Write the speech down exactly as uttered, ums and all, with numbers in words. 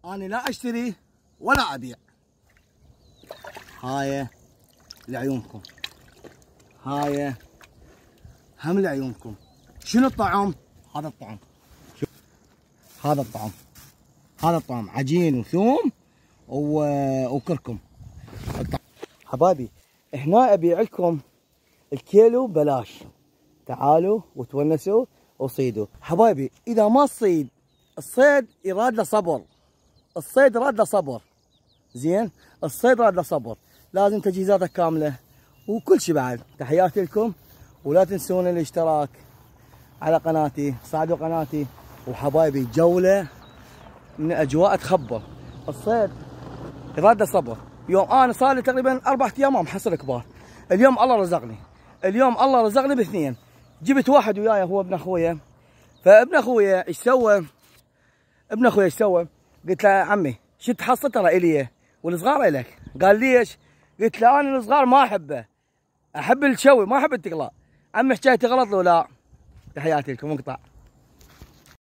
انا لا اشتري ولا ابيع. هاي لعيونكم، هاي هم لعيونكم. شنو الطعام؟ هذا الطعام، شوف هذا الطعام، هذا الطعام عجين وثوم وكركم. حبايبي هنا ابيع لكم الكيلو بلاش، تعالوا وتونسوا وصيدوا. حبايبي اذا ما تصيد، الصيد يراد له صبر، الصيد يراد له صبر، زين؟ الصيد يراد له صبر، لازم تجهيزاتك كامله وكل شيء بعد. تحياتي لكم، ولا تنسون الاشتراك على قناتي، صعدوا قناتي. وحبايبي جوله من اجواء تخبر. الصيد يراد له صبر. يوم انا صار لي تقريبا اربع ايام ما محصل كبار، اليوم الله رزقني، اليوم الله رزقني باثنين. جبت واحد وياي هو ابن اخويا، فابن اخويا ايش سوى؟ ابن اخويا ايش سوى؟ قلت له عمي شو تحصل ترى الي والصغار الك. قال ليش؟ قلت له انا الصغار ما احبه، احب الشوي ما احب التقلاء. عمي حكايتي غلط لو لا؟ تحياتي لكم، مقطع.